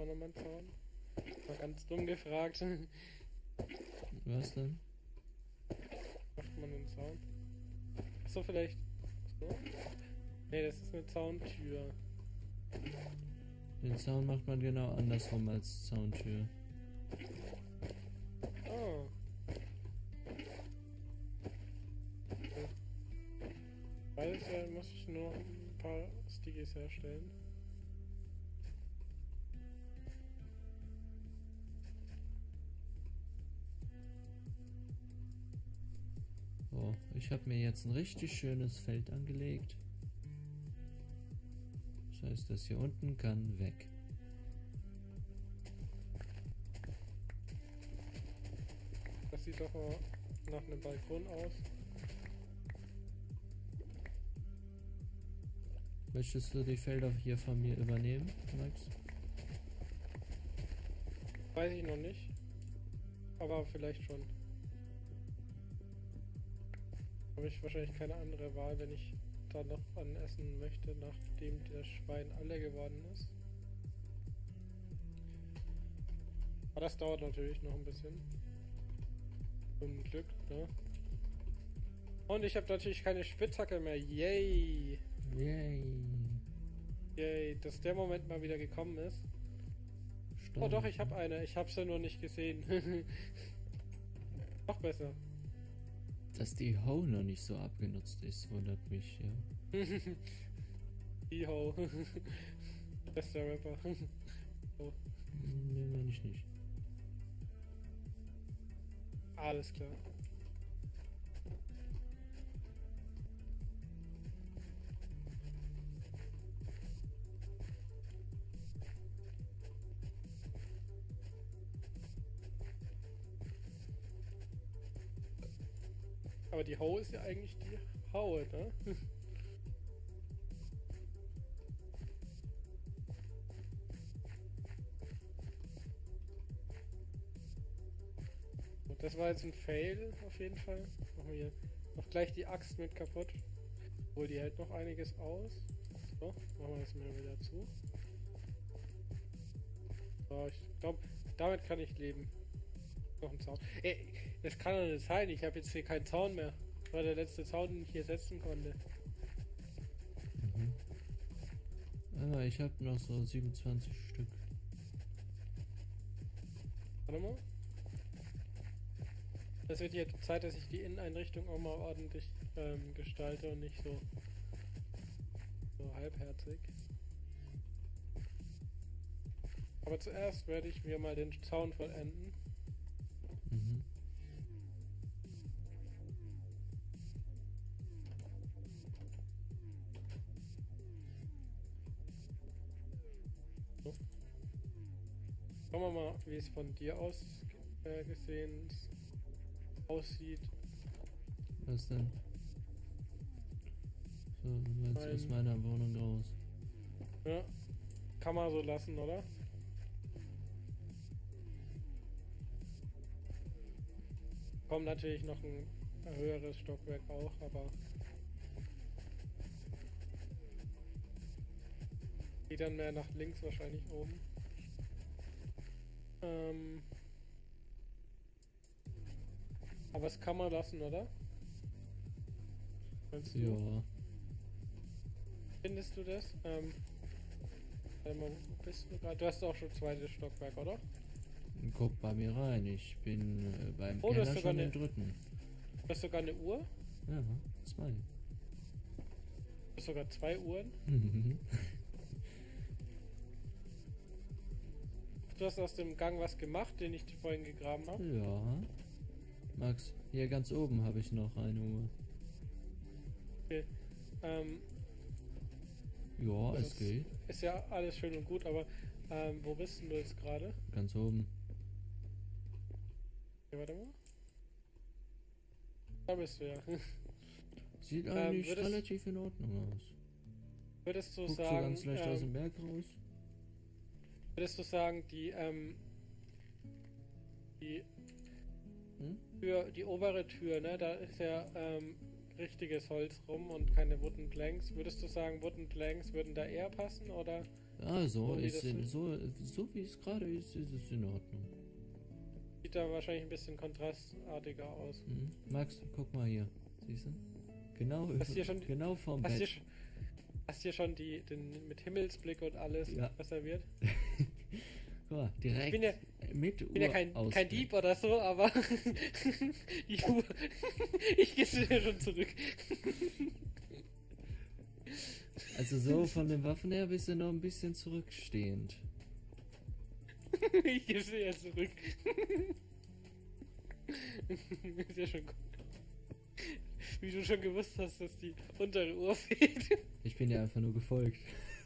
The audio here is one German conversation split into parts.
man nochmal einen Zaun? Mal ganz dumm gefragt. Was denn? Macht man einen Zaun? Achso, vielleicht. So? Ne, das ist eine Zauntür. Den Zaun macht man genau andersrum als Zauntür. Oh. Beides muss ich nur ein paar Stickies herstellen. So, ich habe mir jetzt ein richtig schönes Feld angelegt. Das heißt, das hier unten kann weg. Das sieht doch mal nach einem Balkon aus. Möchtest du die Felder hier von mir übernehmen, Max? Weiß ich noch nicht. Aber vielleicht schon. Habe ich wahrscheinlich keine andere Wahl, wenn ich da noch an essen möchte, nachdem das Schwein alle geworden ist. Aber das dauert natürlich noch ein bisschen. Zum Glück, ne? Und ich habe natürlich keine Spitzhacke mehr. Yay! Yay! Yay, dass der Moment mal wieder gekommen ist. Stark. Oh doch, ich habe eine. Ich habe sie nur nicht gesehen. Noch besser. Dass die Hoe noch nicht so abgenutzt ist, wundert mich, ja. Iho. Bester Rapper. Oh. Nee, meine ich nicht. Alles klar. Aber die Hoe ist ja eigentlich die Haue, ne? Und das war jetzt ein Fail auf jeden Fall. Machen wir hier noch gleich die Axt mit kaputt. Obwohl die hält noch einiges aus. So, machen wir das mal wieder zu. So, ich glaube, damit kann ich leben. Noch ein Zaun. Ey, das kann doch nicht sein. Ich habe jetzt hier keinen Zaun mehr. Das war der letzte Zaun, den ich hier setzen konnte. Aber ich habe noch so 27 Stück. Warte mal. Es wird jetzt Zeit, dass ich die Inneneinrichtung auch mal ordentlich gestalte und nicht so halbherzig. Aber zuerst werde ich mir mal den Zaun vollenden. Mhm. So. Schauen wir mal, wie es von dir aus gesehen aussieht. Was denn? So, jetzt aus meiner Wohnung raus. Ja, kann man so lassen, oder? Kommt natürlich noch ein höheres Stockwerk auch, aber geht dann mehr nach links wahrscheinlich oben. Aber es kann man lassen, oder? Meinst du? Ja. Findest du das? Warte mal, wo bist du gerade? Du hast auch schon zweites Stockwerk, oder? Guck bei mir rein, ich bin beim Oh, du hast Keller sogar schon im eine- dritten. Du hast sogar eine Uhr? Ja, 2. Du hast sogar 2 Uhren? Du hast aus dem Gang was gemacht, den ich vorhin gegraben habe? Ja. Max, hier ganz oben habe ich noch eine Uhr. Okay. Ja, Das es geht. ist ja alles schön und gut, aber wo bist denn du jetzt gerade? Ganz oben. Okay, warte mal. Da bist du ja. Sieht eigentlich würdest- relativ in Ordnung aus. Würdest du Guckt so sagen, ganz leicht aus dem Berg raus. würdest du sagen, die Hm? Tür, die obere Tür, ne, da ist ja richtiges Holz rum und keine Wooden Planks. Würdest du sagen, Wooden Planks würden da eher passen oder? Ja, so wie ist das so wie es gerade ist, ist es in Ordnung. Sieht da wahrscheinlich ein bisschen kontrastartiger aus. Max, guck mal hier. Siehst du? Genau, Hast hier schon, genau vorm hast hier, Bett. hast hier schon den mit Himmelsblick und alles Ja. reserviert? Guck mal, direkt bin ja- mit Ich bin ja kein Ausblick. Dieb oder so, aber die Uhr. Ich gehe schon zurück. Also so von den Waffen her bist du noch ein bisschen zurückstehend. Ich gehe ja zurück. Ist ja schon gut. Wie du schon gewusst hast, dass die untere Uhr fehlt. Ich bin dir einfach nur gefolgt.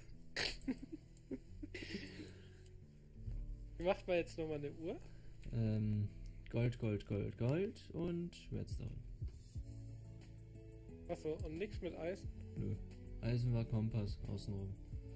Wie macht man jetzt nochmal eine Uhr? Gold, Gold, Gold, Gold und Redstone. Achso, und nichts mit Eisen? Nö. Eisen war Kompass außenrum.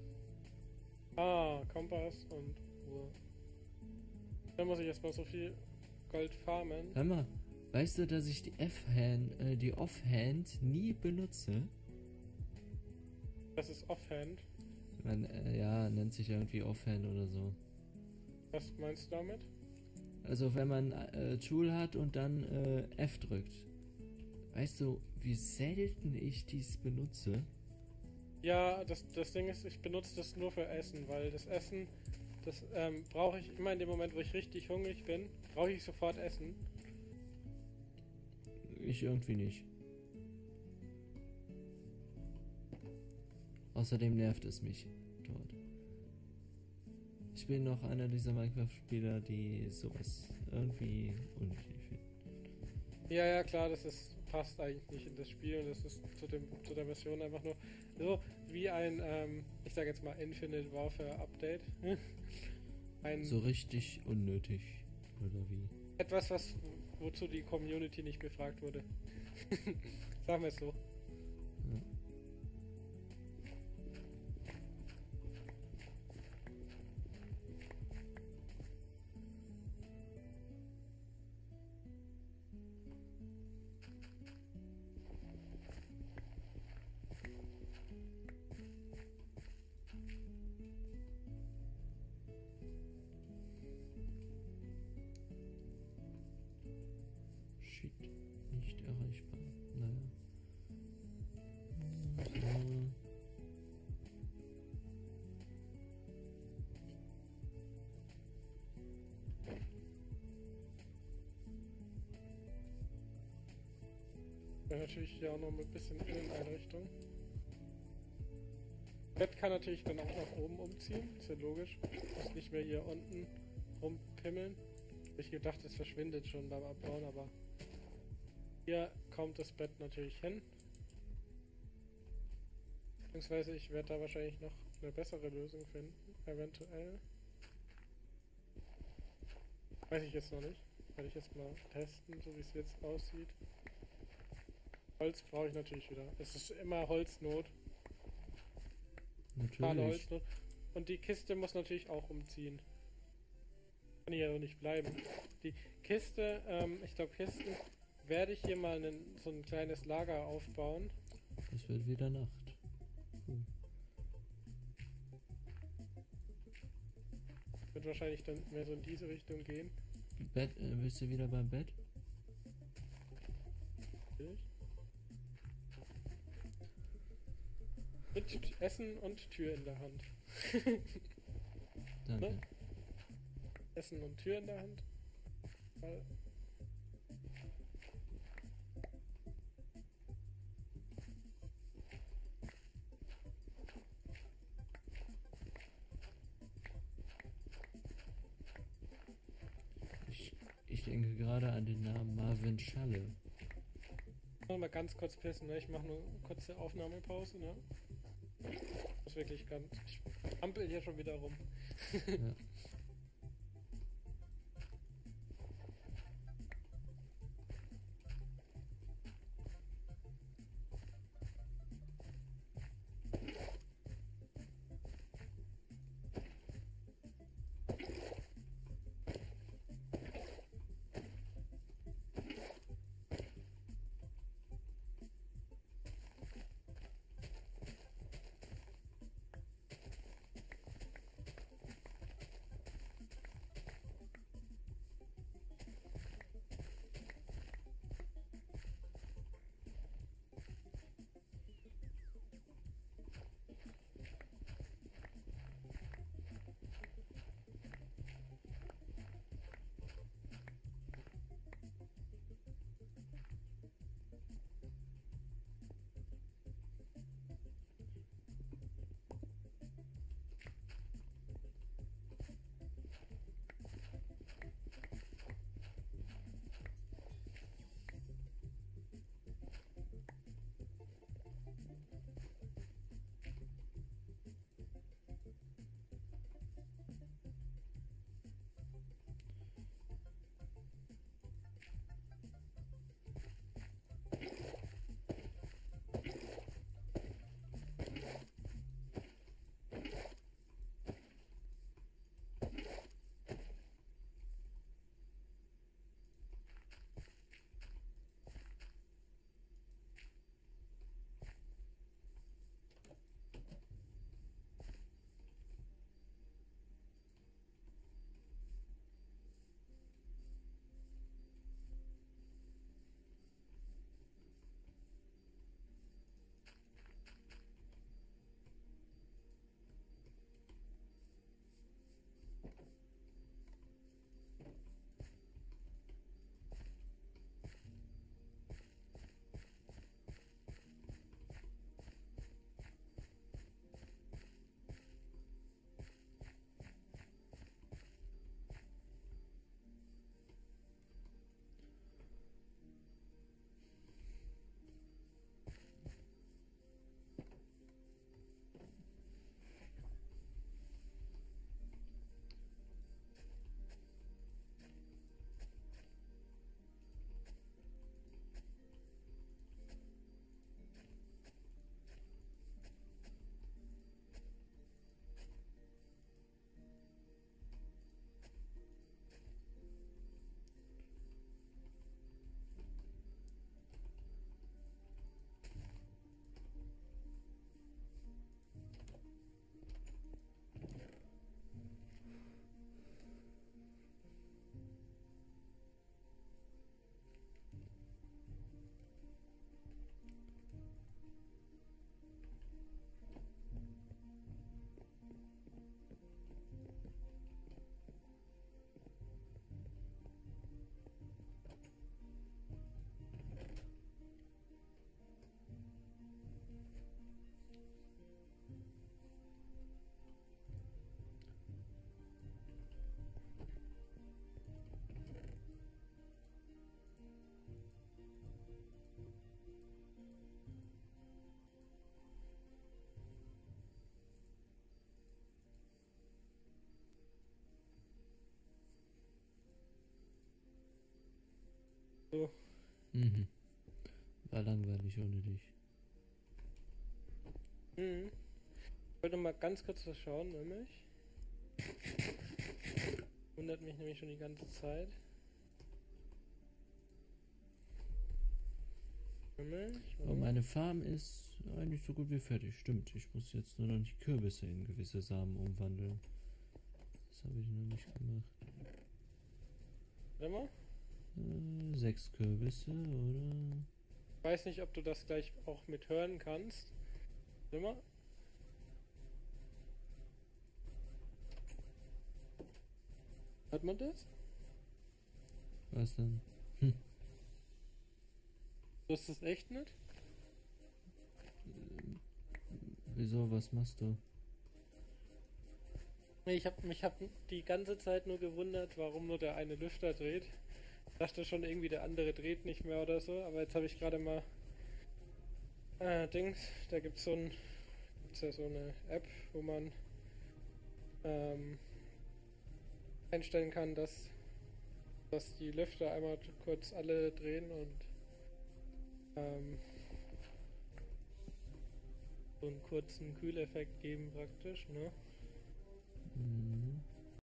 Ah, Kompass und Uhr. Dann muss ich erstmal so viel Gold farmen. Hör mal, weißt du, dass ich die Offhand nie benutze? Das ist Offhand. Man, ja, nennt sich irgendwie Offhand oder so. Was meinst du damit? Also wenn man Joule hat und dann F drückt. Weißt du, wie selten ich dies benutze? Ja, das Ding ist, ich benutze das nur für Essen, weil das Essen, das brauche ich immer in dem Moment, wo ich richtig hungrig bin, brauche ich sofort Essen. Ich irgendwie nicht. Außerdem nervt es mich dort. Ich bin noch einer dieser Minecraft-Spieler, die sowas irgendwie unnötig finden. Ja, ja, klar, passt eigentlich nicht in das Spiel und das ist zu der Version einfach nur so wie ein, ich sag jetzt mal Infinite Warfare Update. So richtig unnötig, oder wie? Etwas, wozu die Community nicht befragt wurde. Sagen wir es so. Ja. Shit, nicht erreichbar. Naja. So. Ja, natürlich hier auch noch ein bisschen Inneneinrichtung. Bett kann natürlich dann auch nach oben umziehen, ist ja logisch. Muss nicht mehr hier unten rumpimmeln. Ich gedacht, es verschwindet schon beim Abbauen, aber hier kommt das Bett natürlich hin. Beziehungsweise ich werde da wahrscheinlich noch eine bessere Lösung finden, eventuell. Weiß ich jetzt noch nicht. Werde ich jetzt mal testen, so wie es jetzt aussieht. Holz brauche ich natürlich wieder. Es ist immer Holznot. Totale Natürlich. Holznot. Und die Kiste muss natürlich auch umziehen. Kann hier auch nicht bleiben. Die Kiste, ich glaube Kisten, werde ich hier mal so ein kleines Lager aufbauen. Es wird wieder Nacht. Cool. Wird wahrscheinlich dann mehr so in diese Richtung gehen. Bett, bist du wieder beim Bett? Mit Essen und Tür in der Hand. Danke. Ne? Essen und Tür in der Hand. Weil Ich denke gerade an den Namen Marvin Schalle. noch mal ganz kurz pissen, ne? Ich mache nur eine kurze Aufnahmepause, ne? Das ist wirklich ganz. Ich ampel hier schon wieder rum. Ja. So. Mhm. War langweilig ohne dich. Mhm. Ich wollte mal ganz kurz was schauen, nämlich. Wundert mich nämlich schon die ganze Zeit. Aber meine Farm ist eigentlich so gut wie fertig. Stimmt, ich muss jetzt nur noch die Kürbisse in gewisse Samen umwandeln. Das habe ich noch nicht gemacht. Warte mal. 6 Kürbisse, oder? Ich weiß nicht, ob du das gleich auch mit hören kannst. Warte mal. Hört man das? Was denn? Du hast das echt nicht? Wieso, was machst du? Nee, mich hab die ganze Zeit nur gewundert, warum nur der eine Lüfter dreht. Ich dachte schon irgendwie, der andere dreht nicht mehr oder so, aber jetzt habe ich gerade mal Dings, da gibt's ja so eine App, wo man einstellen kann, dass die Lüfter einmal kurz alle drehen und so einen kurzen Kühleffekt geben praktisch, ne? Mhm.